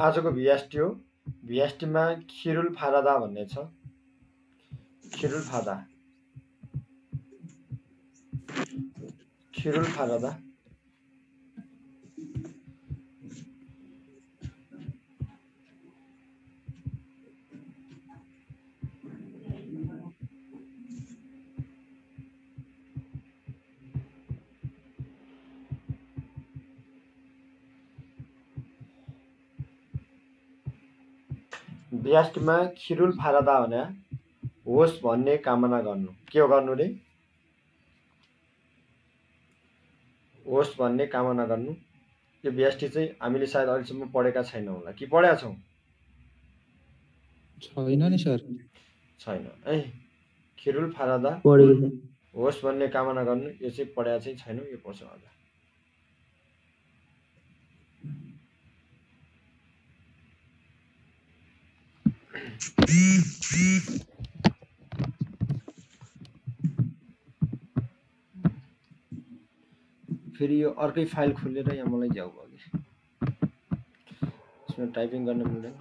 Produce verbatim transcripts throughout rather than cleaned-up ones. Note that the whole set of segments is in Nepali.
आजको भिएसटी हो। भिएसटीमा खिरुल फारादा भन्ने छ। खिरुल फादा खिरुल फारादा भिएसटीमा खिरुल फारादा भने होस् भन्ने कामना गर्नु। के हो गर्नु रे? होस् भन्ने कामना गर्नु। यो भिएसटी चाहिँ हामीले सायद अहिलेसम्म पढेका छैनौँ होला कि पढेका छौँ? छैन नि सर। छैन है। खिरुल फारादा होस् भन्ने कामना गर्नु, यो चाहिँ पढेका चाहिँ छैनौँ, यो पढ्छौँ आज। फेरि यो अर्कै फाइल खोलेर यहाँ मलाई जाऊ भयो कि यसमा टाइपिङ गर्न मिल्दैन।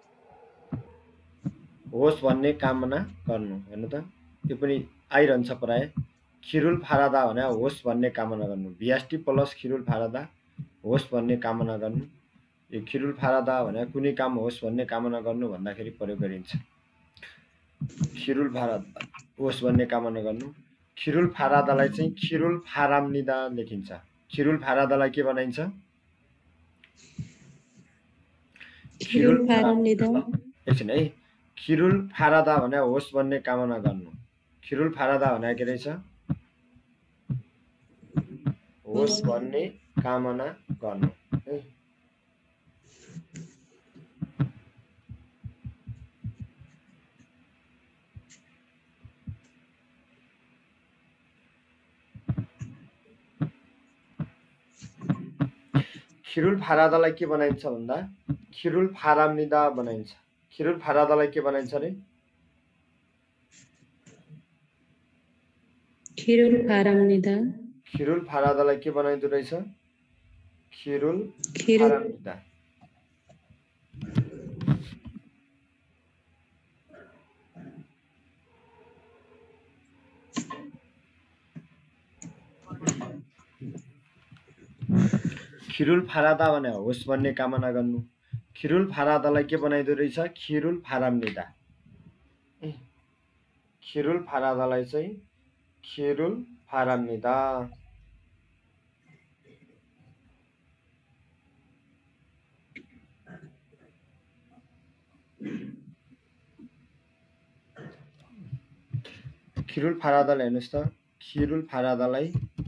होस् भन्ने कामना गर्नु हेर्नु त, यो पनि आइरहन्छ प्राय। खिरुल फारादा भने होस् भन्ने कामना गर्नु। भिएसटी प्लस खिरुल फारादा होस् भन्ने कामना गर्नु। यो खिरुल फारादा भने कुनै काम होस् भन्ने कामना गर्नु भन्दाखेरि प्रयोग गरिन्छ। खिरुल फारादा होस् भन्ने कामना गर्नु। खिरुल फारादालाई चाहिँ खिरुल फारामनिदा लेखिन्छ। खिरुल फारादालाई के बनाइन्छ? खिरुल फारामनिदा। एकछिन है। खिरुल फारादा भने होस् भन्ने कामना गर्नु। खिरुल फारादा भने के रहेछ? होस् भन्ने कामना गर्नु है। खिरुल फारादालाई के बनाइन्छ भन्दा खिरुल फारामनिदा बनाइन्छ। खिरुल फारादालाई के बनाइन्छ रे? खिरुल फारामनिदा। खिरुल फारादालाई के बनाइदो रहेछ? खिरुल फारामनिदा। खिरुल फारादा भने होस् भन्ने कामना गर्नु। खिरुल फारादालाई के बनाइदो रहेछ? खिरुल फारामनिदा। खिरुल फारादालाई चाहिँ खिरुल फारामनिदा। खिरुल फारादालाई हेर्नुहोस् त, खिरुल फारादालाई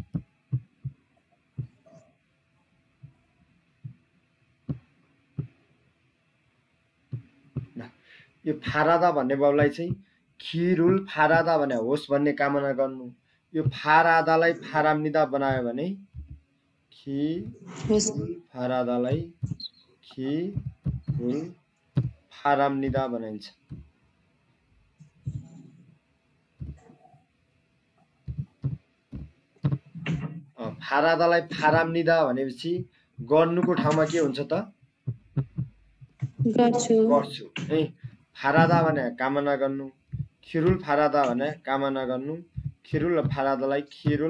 यो फारादा भन्ने बाबुलाई चाहिँ खिरुल फारादा भने होस् भन्ने कामना गर्नु। यो फारादालाई फारामनिदा बनायो भने खिरुल फारादालाई खिरुल फारामनिदा बनाइन्छ। फारादालाई फारामनिदा भनेपछि गर्नुको ठाउँमा के हुन्छ त? गर्छु गर्छु है। फारादा भने कामना गर्नु। खिरुल फारादा भने कामना गर्नु। खिरुल फारादालाई खिरुल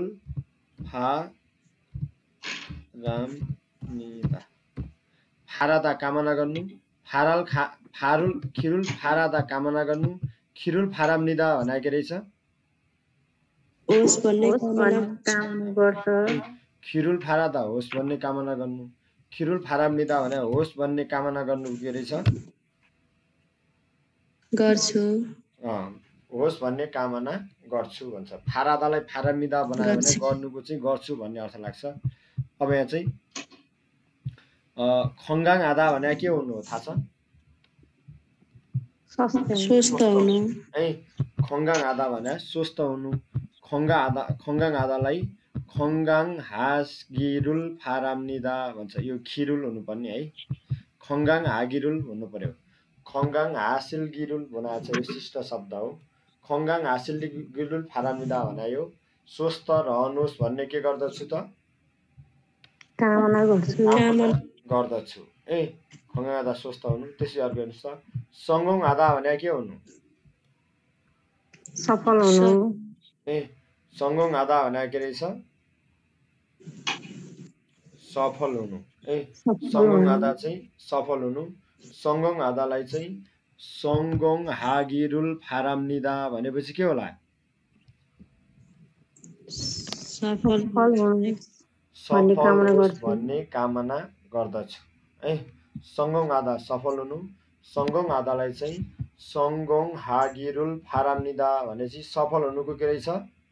फारामनिदा। फारादा कामना गर्नु। फाराल खा फारुल खिरुल फारादा कामना गर्नु। खिरुल फारामनिदा भने के रहेछ? होस् भन्ने कामना गर्छ। खिरुल फारादा होस् भन्ने कामना गर्नु। खिरुल फारामनिदा भने होस् भन्ने कामना गर्नु के रहेछ? गर्छु। अँ होस् भन्ने कामना गर्छु भन्छ। फारादालाई फारामनिदा बनायो भने गर्नुको चाहिँ गर्छु भन्ने अर्थ लाग्छ। अब यहाँ चाहिँ खङ्गाङ आधा भने के हुनु हो थाहा छ? स्वस्थ हुनु है। खङ्गाङ आधा भने स्वस्थ हुनु। खङ्गा आधा खङ्गाङ आधालाई खङ्गाङ हासगिरुल फारामनिदा भन्छ। यो खिरुल हुनुपर्ने है। खङ्गाङ हागिरुल हुनु पर्यो। खङ्गाङ हासिलगिरुल भनेको चाहिँ विशिष्ट शब्द हो। खङ्गाङ हासिलगिरुल फारामनिदा भने यो स्वस्थ रहनुहोस् भन्ने के गर्दछु त? कामना गर्छु। गर्दछु ए खङ्गाङ आधा स्वस्थ हुनु। त्यसै अर्को हेर्नुहोस् त सङ्गोङ आधा भने के हुनु? सफल हुनु। ए सङ्गोङ आधा भने के रहेछ? सफल हुनु। ए सङ्गोङ आधा चाहिँ सफल हुनु। सङ्गोङ आधालाई चाहिँ सङ्गोङ हागिरुल फारामनिदा भनेपछि के होला? सफल सफल होस् भन्ने कामना गर्दछु। है सङ्गोङ आधा सफल हुनु। सङ्गोङ आधालाई चाहिँ सङ्गोङ हागिरुल फारामनिदा भनेपछि सफल हुनुको के रहेछ?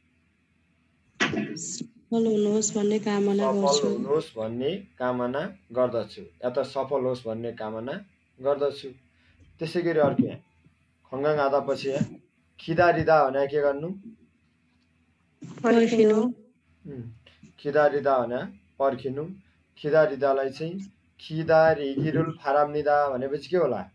सफल हुनुहोस् भन्ने कामना गर्छु। सफल हुनुहोस् भन्ने कामना गर्दछु या त सफल होस् भन्ने कामना गर्दछु। त्यसै गरी अर्को यहाँ खङ्गाङ आधा पछि यहाँ खिदा रिदा भने के गर्नु? पर्खिनु। खिदा रिदा भने पर्खिनु। खिदा रिदालाई चाहिँ खिदा रिगिरुल फारामनिदा भनेपछि के होला?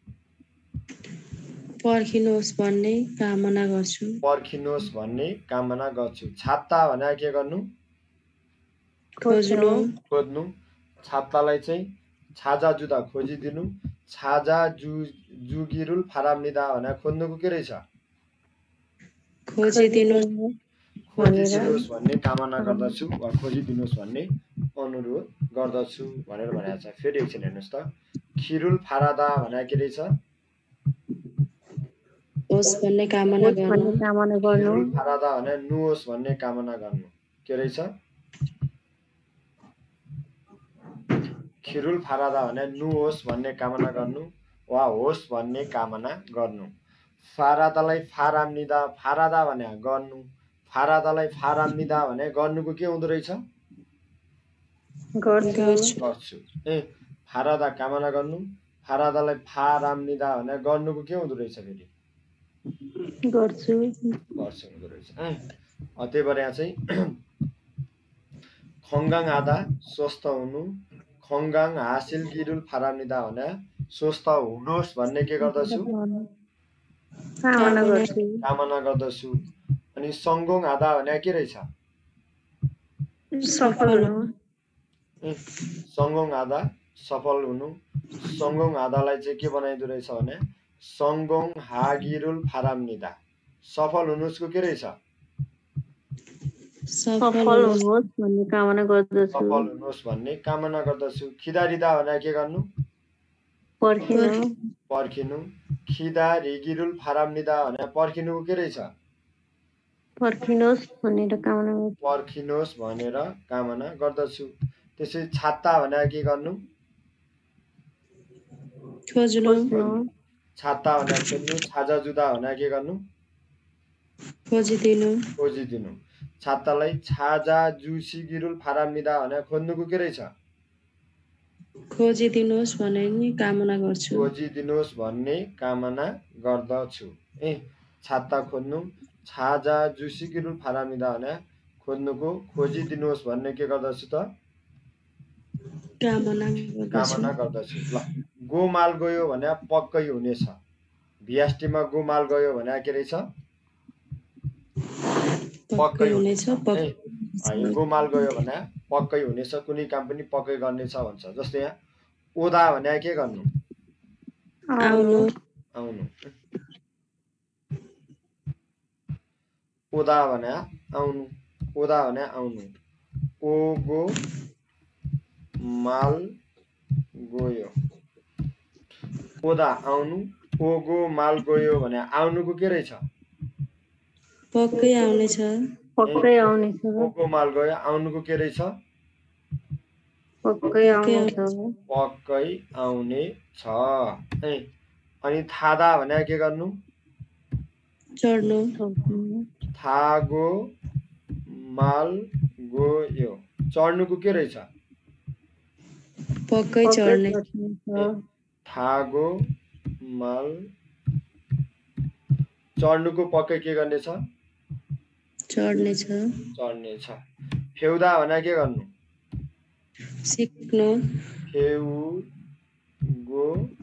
पर्खिनुहोस् भन्ने कामना गर्छु। पर्खिनुहोस् भन्ने कामना गर्छु। छाता भने के गर्नु? खोज्नु। खोज्नु। छातालाई चाहिँ छाजा जुदा खोजिदिनु। छाजा जु जुगिरुल फारामनिदा भने खोज्नुको के रहेछ? खोजिदिनु। खोजिदिनुहोस् भन्ने कामना गर्दछु वा खोजिदिनुहोस् भन्ने अनुरोध गर्दछु भनेर भनेको छ। फेरि एकछिन हेर्नुहोस् त खिरुल फारादा भने के रहेछ? होस् भन्ने कामना गर्नु। खिरुल फारादा भने नुहोस् भन्ने कामना गर्नु। के रहेछ? खिरुल फारादा भने नुहोस् भन्ने कामना गर्नु वा होस् भन्ने कामना गर्नु। फारादालाई फारामनिदा फारादा भने गर्नु। फारादालाई फारामनिदा भने गर्नुको के हुँदो रहेछ? गर्छु। ए फारादा कामना गर्नु। फारादालाई फारामनिदा भने गर्नुको के हुँदो रहेछ? फेरि गर्छु। गर्छु हुँदो रहेछ। त्यही भएर यहाँ चाहिँ खङ्गाङ आधा स्वस्थ हुनु। खङ्गाङ हासिल गिरुल फारामनिदा भने स्वस्थ हुनुहोस् भन्ने के गर्दछु? कामना गर्दछु। अनि सङ्गोङ आधा भने के रहेछ? सफल हुनु। सङ्गोङ आधा सफल हुनु। सङ्गोङ आधालाई चाहिँ के बनाइदो रहेछ भने सङ्गोङ हागिरुल फारामनिदा सफल हुनुहोस् को के रहेछ? सफल हुनुहोस् भन्ने कामना गर्दछु। सफल हुनुहोस् भन्ने कामना गर्दछु। खिदा रिदा भने के गर्नु? पर्खिनु। पर्खिनु। खिदा रिगिरुल फारामनिदा भने पर्खिनुको के रहेछ? पर्खिनुहोस् भनेर कामना पर्खिनुहोस् भनेर कामना गर्दछु। त्यसै छाता भने के गर्नु? खोज्नु। छाता भने खोज्नु। छाजा जुदा भने के गर्नु? खोजिदिनु। खोजिदिनु। छातालाई छाजा जुसी गिरुल फारामनिदा भने खोज्नुको के रहेछ? खोजिदिनुहोस् भन्ने कामना गर्छु। खोजिदिनुहोस् भन्ने कामना गर्दछु। ए छाता खोज्नु। छाजा जुसी गिरुल फारामनिदा भने खोज्नुको खोजिदिनुहोस् भन्ने के गर्दछु त? कामना कामना गर्दछु। ल गोमाल गयो भने पक्कै हुनेछ। भिएसटीमा गोमाल गयो भने के रहेछ? पक्कै हुनेछ। गोमाल गयो भने पक्कै हुनेछ। कुनै काम पनि पक्कै गर्नेछ भन्छ। जस्तै यहाँ ओदा भने के गर्नु? आउनु। आउनु। ओदा भने आउनु। ओदा भने आउनु। ओगो माल गयो। ओदा आउनु। ओगो माल गयो भने आउनुको के रहेछ? पक्कै आउनेछ। पक्कै आउनेछ। ओगो माल गयो आउनुको के रहेछ? पक्कै आउनेछ। पक्कै आउने छ। अनि थादा भने के गर्नु? चढ्नु। थागो माल गयो चढ्नुको के रहेछ? पक्कै चढ्ने। थागो माल चढ्नुको पक्कै के गर्नेछ? चढ्नेछ। चढ्नेछ। फेउदा भने के गर्नु? सिक्नु। फेउगो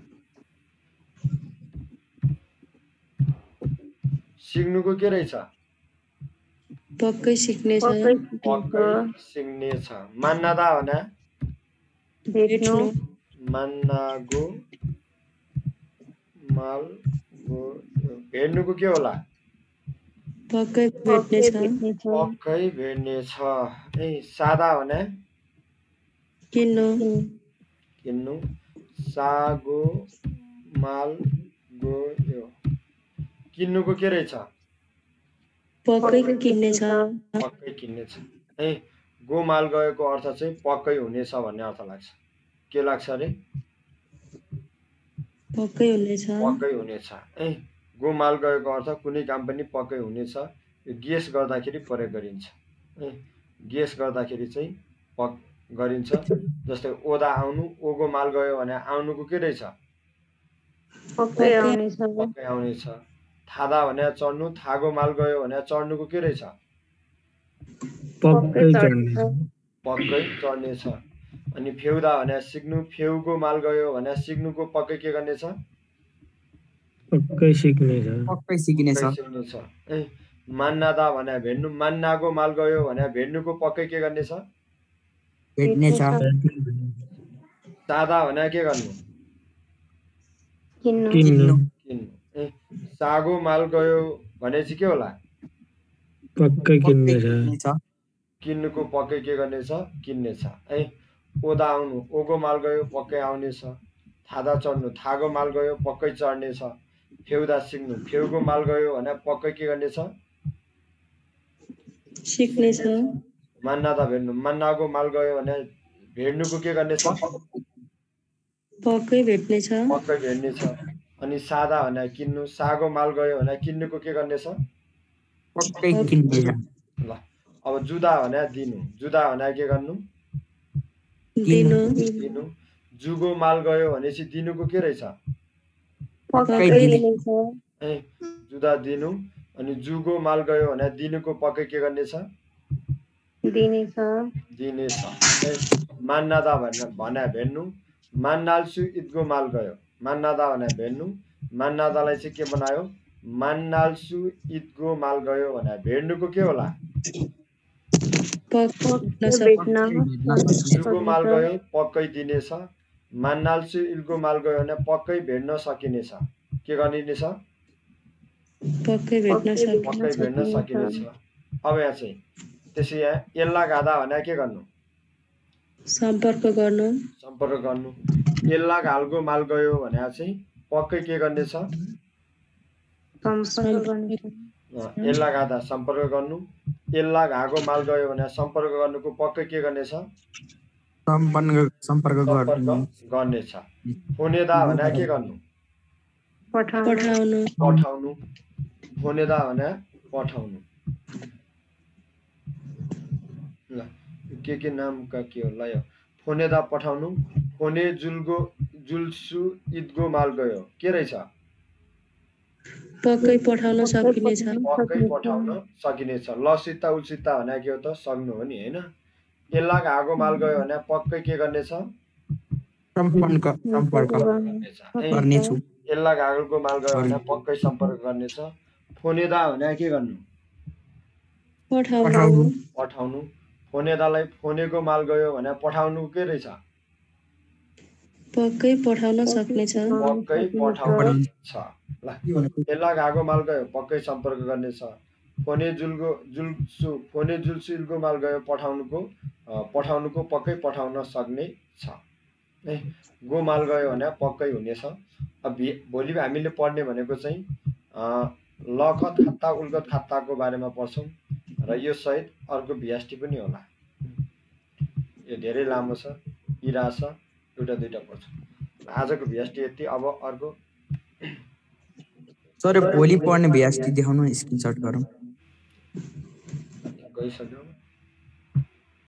सिक्नुको के रहेछ? पक्कै सिक्नेछ। पक्कै सिक्नेछ। मान्नदा भने भेट्नु। मान्नागो माल गो भेट्नुको के होला पक्कै भेट्नेछ पक्कै भेट्नेछ ए सादा भने किन्नु किन्नु सागो माल गयो किन्नुको के रहेछ पक्कै किन्नेछ पक्कै किन्नेछ ए गो माल गएको अर्थ चाहिँ पक्कै हुनेछ भन्ने अर्थ लाग्छ के लाग्छ अरे पक्कै हुनेछ पक्कै हुनेछ ए गो माल गएको अर्थ कुनै काम पनि पक्कै हुनेछ यो गेस गर्दाखेरि प्रयोग गरिन्छ ए गेस गर्दाखेरि चाहिँ पक गरिन्छ जस्तै ओदा आउनु ओगो माल गयो भने आउनुको के रहेछ पक्कै आउनेछ पक्कै आउनेछ थादा भने चढ्नु थागो माल गयो भने चढ्नुको के रहेछ पक्कै चढ्नेछ पक्कै चढ्नेछ अनि फेउदा भने सिक्नु फेउको माल गयो भने सिक्नुको पक्कै के गर्नेछ पक्कै सिक्नेछ पक्कै सिक्नेछ पक्कै सिक्नेछ ए मान्नादा भने भेट्नु मान्नाको माल गयो भने भेट्नुको पक्कै के गर्नेछ भेट्नेछ सादा भने के गर्नु किन्नु किन्नु किन्नु ए सागो माल गयो भने चाहिँ के होला पक्कै पक्कै किन्नेछ किन्नेछ किन्नुको पक्कै के गर्नेछ किन्नेछ ए ओदा आउनु ओगो माल गयो पक्कै आउनेछ थादा चढ्नु थागो माल गयो पक्कै चढ्नेछ फेउदा सिक्नु फेउको माल गयो भने पक्कै के गर्नेछ सिक्नेछ मान्नादा भेट्नु मान्नाको माल गयो भने भेट्नुको के गर्नेछ पक्कै भेट्नेछ पक्कै भेट्नेछ अनि सादा भने किन्नु सागो माल गयो भने किन्नुको के गर्नेछ पक्कै किन्नेछ ल अब जुदा भने दिनु जुदा भने के गर्नु दिनु दिनु जुगो माल गयो भनेपछि दिनुको के रहेछ पक्कै दिनेछ ए जुदा दिनु अनि जुगो माल गयो भने दिनुको पक्कै के गर्नेछ दिनेछ दिनेछ ए मान्नादा भने भने भेट्नु मान्नाल्सु इदगो माल गयो मान्नादा भने भेट्नु मान्नादालाई चाहिँ के बनायो मान्नाल्सु इदगो माल गयो भने भेट्नुको के होला पक्कै भेट्न जुगो माल गयो पक्कै दिनेछ मान्नाल्सु इल्गो माल गयो भने पक्कै भेट्न सकिनेछ के गरिनेछ पक्कै भेट्न पक्कै भेट्न सकिनेछ अब यहाँ चाहिँ त्यसै यहाँ एल्ला गादा भने के गर्नु सम्पर्क गर्नु सम्पर्क गर्नु एल्ला घालको माल गयो भने चाहिँ पक्कै के गर्नेछ सम्पर्क गर्ने एल्ला गादा सम्पर्क गर्नु एल्ला घाको माल गयो भने सम्पर्क गर्नुको पक्कै के गर्नेछ सम्पन्न सम्पर्क गर्नु सम्पर्क गर्नेछ फोनेदा भने के गर्नु पठाउनु पठाउनु पठाउनु फोनेदा भने पठाउनु ल के के नामका के होला यो फोनेदा पठाउनु फोने जुल्गो जुल्सु इदगो माल गयो के रहेछ पक्कै पठाउन सकिनेछ पक्कै पठाउन सकिनेछ लसिता उसिता भने के हो त सक्नु हो नि हैन एल्ला घाको माल गयो भने पक्कै के गर्नेछ सम्पर्क सम्पर्क गर्नेछ ए, गर्नेछु एल्ला घाको माल गयो भने पक्कै सम्पर्क गर्नेछ फोनेदा भने के गर्नु पठाउनु पठाउनु पठाउनु फोनेदालाई फोनेको माल गयो भने पठाउनु के रहेछ पक्कै पठाउन सक्नेछ पक्कै पठाउनेछ ल एल्ला घाको माल गयो पक्कै सम्पर्क गर्नेछ फोने जुल्गो जुल्सु फोने जुल्सु इल्गो माल गयो पठाउनुको अ, पठाउनुको पक्कै पठाउन सक्ने छ ए गो माल गयो भने पक्कै हुनेछ अब भि- भोलि हामीले पढ्ने भनेको चाहिँ अ, लखत खाता उल्गत खाताको बारेमा पढ्छौँ र यो सहित अर्को भिएसटी पनि होला यो धेरै लामो छ इरा छ एउटा दुईटा पढ्छौँ आजको भिएसटी यति अब अर्को सर भोलि पढ्ने भ्यासटी देखाउनु स्क्रिनशट गरौँ गइसक्यो